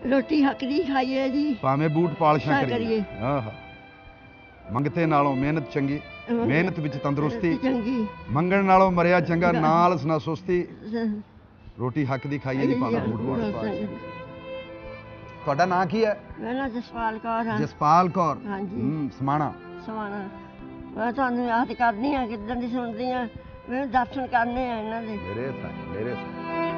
रोटी हक दी खाइए जी भावें बूट पालिशां सा करिए करिए। आहा मंगते नालों मेहनत चंगी मेहनत विच तंदुरुस्ती चंगी मंगण नालों मरिया चंगा नाल ना सुस्ती स- रोटी हक दी खाइए जी भावें बूट पालिशां ਤੁਹਾਡਾ ਨਾਂ ਕੀ ਹੈ मैं ना जसपाल कौर हाँ ਜਸਪਾਲ ਕੌਰ ਹਾਂਜੀ। ਸਮਾਣਾ ਸਵਾਣਾ ਮੈਂ ਤੁਹਾਨੂੰ ਯਾਦ ਕਰਦੀ ਆ ਕਿੱਦਾਂ ਦੀ ਸੁਣਦੀ ਆ ਮੈਨੂੰ ਦਰਸ਼ਨ ਕਰਨੇ ਆ ਇਹਨਾਂ ਦੇ ਮੇਰੇ ਸਾਈਂ ਮੇਰੇ ਸਾਈਂ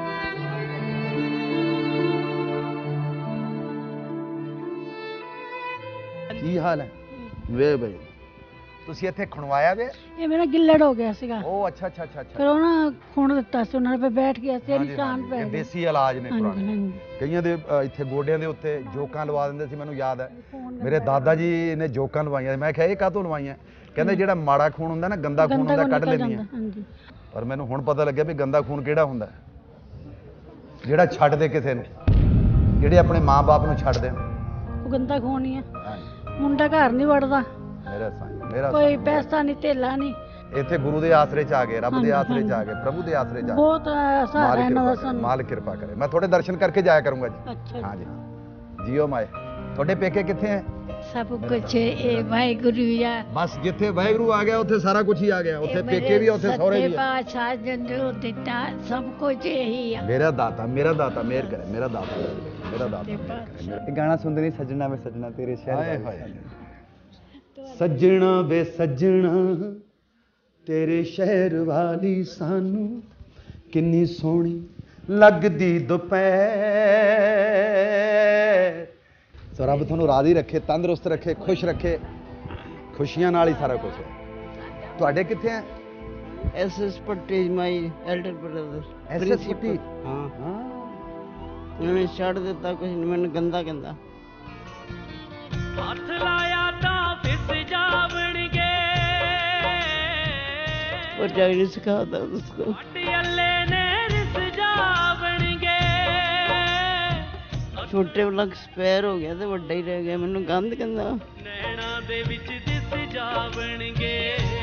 ਕੀ ਹਾਲ ਹੈ ਵੇ ਬਈ ਤੁਸੀਂ ਇੱਥੇ ਖੁਣਵਾਇਆ ਵੇ ਇਹ ਮੇਰਾ ਗਿੱਲੜ ਹੋ ਗਿਆ ਸੀਗਾ ਉਹ ਅੱਛਾ ਅੱਛਾ ਅੱਛਾ ਫਿਰ ਉਹ ਨਾ ਖੂਨ ਦਿੱਤਾ ਸੀ ਉਹਨਾਂ ਨੇ ਬੈਠ ਗਿਆ ਸੀ ਨਿਸ਼ਾਨ ਪੈ ਇਹ ਗਏ ਦੇਸੀ ਇਲਾਜ ਨੇ ਹਾਂਜੀ ਪੁਰਾਣੇ ਹਾਂਜੀ ਕਈਆਂ ਦੇ ਇੱਥੇ ਗੋਡਿਆਂ ਦੇ ਉੱਤੇ ਜੋਕਾਂ ਲਵਾ ਦਿੰਦੇ ਸੀ ਮੈਨੂੰ ਯਾਦ ਹੈ ਮੇਰੇ ਦਾਦਾ ਜੀ ਨੇ ਜੋਕਾਂ ਲਵਾਈਆਂ ਮੈਂ ਕਿਹਾ ਇਹ ਕਾਹਤੋਂ ਲਵਾਈਆਂ ਕਹਿੰਦੇ ਜਿਹੜਾ ਮਾੜਾ ਖੂਨ ਹੁੰਦਾ ਨਾ ਗੰਦਾ ਖੂਨ ਹੁੰਦਾ ਕੱਢ ਲੈਂਦੀਆਂ ਹਾਂਜੀ ਪਰ ਮੈਨੂੰ ਹੁਣ ਪਤਾ ਲੱਗਿਆ ਵੀ ਗੰਦਾ ਖੂਨ ਕਿਹੜਾ ਹੁੰਦਾ ਜਿਹੜਾ ਛੱਡ ਦੇ ਕਿਸੇ ਨੂੰ ਜਿਹੜੇ ਆਪਣੇ ਮਾਂ-ਬਾਪ ਨੂੰ ਛੱਡ ਦੇਣ ਉਹ ਗੰਦਾ ਖੂਨ ਹੀ ਆ ਹਾਂਜੀ ਮੁੰਡਾ ਘਰ ਨਹੀਂ ਵੜਦਾ ਮੇਰਾ ਸਾਈਂ ਮੇਰਾ ਕੋਈ ਪੈਸਾ ਨਹੀਂ ਧੇਲਾ ਨਹੀਂ ਇੱਥੇ ਗੁਰੂ ਦੇ ਆਸਰੇ ਚ ਆ ਗਏ ਰੱਬ ਦੇ ਆਸਰੇ ਚ ਆ ਗਏ ਪ੍ਰਭੂ ਦੇ ਆਸਰੇ ਚ ਆ ਗਏ ਬਹੁਤ ਸਹਾਰਾ ਇਹਨਾਂ ਦਾ ਸਾਨੂੰ ਮਾਲਕ ਕਿਰਪਾ ਕਰੇ ਮੈਂ ਤੁਹਾਡੇ ਦਰਸ਼ਨ ਕਰਕੇ ਜਾਇਆ ਕਰੂੰਗਾ ਜੀ ਅੱਛਾ ਹਾਂ ਜੀ ਹਾਂ ਜੀਓ ਮਾਏ ਤੁਹਾਡੇ ਪੇਕੇ ਕਿੱਥੇ ਹੈ ਸਭ ਕੁਝ ਇਹ ਵਾਹਿਗੁਰੂ ਆ ਬਸ ਜਿੱਥੇ ਵਾਹਿਗੁਰੂ ਆ ਗਿਆ ਉੱਥੇ ਸਾਰਾ ਕੁਝ ਹੀ ਆ ਗਿਆ ਉੱਥੇ ਪੇਕੇ ਵੀ ਉੱਥੇ ਸਹੁਰੇ ਵੀ ਆ ਪਾਤਸ਼ਾਹ ਜੰਦੂ ਦਿੱਤਾ ਸਭ ਕੁਝ ਇਹੀ ਆ ਮੇਰਾ ਦਾਤਾ ਮਿਹਰ ਕਰੇ ਮੇਰਾ ਦਾਤਾ ਮਿਹਰ ਕਰੇ ਇਹ ਗਾਣਾ ਸੁਣਦੇ ਨਹੀਂ ਸੱਜਣਾ ਵੇ ਸੱਜਣਾ ਤੇਰੇ ਸ਼ਹਿਰ ਹਾਏ ਹਾਏ ਸੱਜਣਾ ਵੇ ਸੱਜਣਾ ਤੇਰੇ ਸ਼ਹਿਰ ਵਾਲੀ ਸਾਨੂੰ ਕਿੰਨੀ ਸੋਹਣੀ ਲੱਗਦੀ ਦੁਪਹਿਰ ਸੋ ਰੱਬ ਤੁਹਾਨੂੰ ਰਾਜ਼ੀ ਰੱਖੇ ਤੰਦਰੁਸਤ ਰੱਖੇ ਖੁਸ਼ ਰੱਖੇ ਖੁਸ਼ੀਆਂ ਨਾਲ ਹੀ ਸਾਰਾ ਕੁਝ ਹੈ ਤੁਹਾਡੇ ਕਿੱਥੇ ਹੈ SS Patti my elder brother SS Patti ਹਾਂ ਹਾਂ ਉਹਨੇ ਛੱਡ ਦਿੱਤਾ ਕੁਝ ਮੈਨੂੰ ਗੰਦਾ ਕਹਿੰਦਾ ਹੱਥ ਲਾਇਆ ਤਾਂ ਫਿਸ ਜਾਵਣਗੇ ਉਹ ਜਾਈ ਨਹੀਂ ਸਿਖਾਦਾ ਉਸਕੋ ਪਟਿਆਲੇ ਨੇ ਰਿਸ ਜਾਵਣਗੇ ਛੋਟੇ ਵਾਲਾ ਐਕਸਪਾਇਰ ਹੋ ਗਿਆ ਤੇ ਵੱਡਾ ਹੀ ਰਹਿ ਗਿਆ ਮੈਨੂੰ ਗੰਦ ਕਹਿੰਦਾ ਨੈਣਾ ਦੇ ਵਿੱਚ ਦਿਸ ਜਾਵਣਗੇ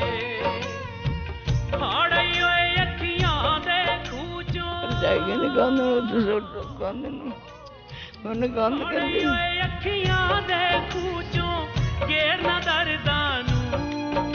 ਹਾੜਈ ਓਏ ਅੱਖੀਆਂ ਦੇ ਖੂਚੋਂ ਜਾਈ ਨੇ ਗੰਦ ਨੂੰ ਮੈਨੂੰ ਗੰਦ ਕਹਿੰਦੀ ਓਏ ਅੱਖੀਆਂ ਦੇ ਖੂਚੋਂ ਘੇਰਨਾ ਦਰਦਾਂ ਨੂੰ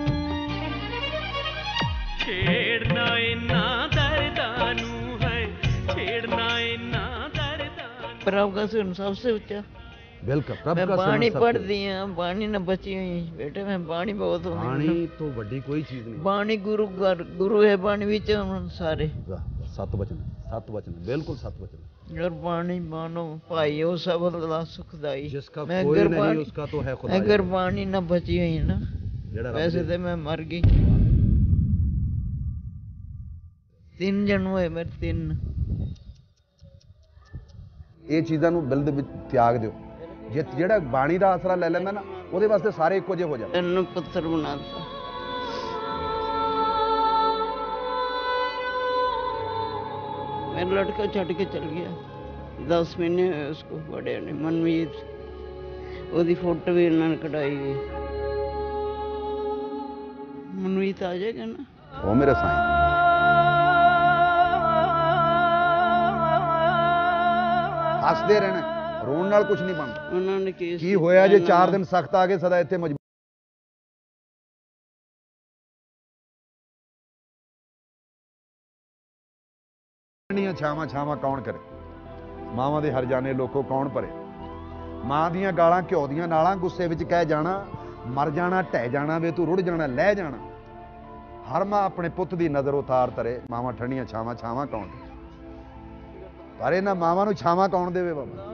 ਛੇੜਨਾ ਇਨਾ ਦਰਦਾਂ ਨੂੰ ਹੈ ਛੇੜਨਾ ਇਨਾ ਦਰਦਾਂ ਨੂੰ ਪ੍ਰਭ का सुन सबसे ऊंचा ਬਿਲਕੁਲ ਪ੍ਰਭ मैं ਦਾ बाणी पढ़ती हूँ बाणी न बची हुई बेटे मैं बाणी बहुत हूँ ਬਾਣੀ ਤੋਂ ਵੱਡੀ ਕੋਈ ਚੀਜ਼ ਨਹੀਂ बाणी गुरु है बाणी विच सारे ਸੱਤ ਵਚਨ ਬਿਲਕੁਲ ਸੱਤ ਵਚਨ और बाणी मानो भाई हो सब अल्लाह सुखदाई जिसका मैं कोई अगर नहीं बाणी- उसका तो है खुदा अगर बाणी न बची हुई ना ਜਿਹੜਾ ਰੱਬ वैसे ਦੀ- तो मैं मर गई 3 जन हुए मेरे 3 ਇਹ ਚੀਜ਼ਾਂ ਨੂੰ ਦਿਲ ਦੇ ਵਿੱਚ ਤਿਆਗ ਦਿਓ ਜੇ ਜਿਹੜਾ ਬਾਣੀ ਦਾ ਆਸਰਾ ਲੈ ਲੈਂਦਾ ਨਾ ਉਹਦੇ ਵਾਸਤੇ ਸਾਰੇ ਇੱਕੋ ਜਿਹੇ ਹੋ ਜਾਂਦੇ तेन पत्थर बना ता मेरा लड़का छड़ के चल गया 10 महीने हुए उसको बड़े ने मनमीत ओदी फोटो भी उन्होंने कढ़ाई हुई मनमीत आ जाएगा ना ਉਹ ਮੇਰੇ ਸਾਈਂ ਹੱਸਦੇ ਰਹਿਣਾ ਰੋਣ ਨਾਲ ਕੁਝ ਨਹੀਂ ਬਣਦਾ उन्होंने केस ਕੀ ਹੋਇਆ ਜੇ 4 ਦਿਨ ਸਖਤ ਆ ਗਏ ਸਦਾ ਇੱਥੇ ਮਜਬੂਰ ਛਾਵਾਂ ਛਾਵਾਂ ਕੌਣ ਕਰੇ ਮਾਵਾਂ ਦੇ ਹਰ ਜਾਣੇ ਲੋਕੋ ਕੌਣ ਭਰੇ ਮਾਂ ਦੀਆਂ ਗਾਲਾਂ ਘਿਓ ਦੀਆਂ ਨਾਲਾਂ ਗੁੱਸੇ ਵਿੱਚ ਕਹਿ ਜਾਣਾ ਮਰ ਜਾਣਾ ਢਹਿ ਜਾਣਾ ਵੇ ਤੂੰ ਰੁੜ ਜਾਣਾ ਲੈ ਜਾਣਾ ਹਰ ਮਾਂ ਆਪਣੇ ਪੁੱਤ ਦੀ ਨਜ਼ਰ ਉਤਾਰ ਤਰੇ ਮਾਵਾਂ ਠੰਡੀਆਂ ਛਾਵਾਂ ਛਾਵਾਂ ਕੌਣ ਪਰ ਇਹਨਾਂ ਮਾਵਾਂ ਨੂੰ ਛਾਵਾਂ ਕੌਣ ਦੇਵੇ ਬਾਬਾ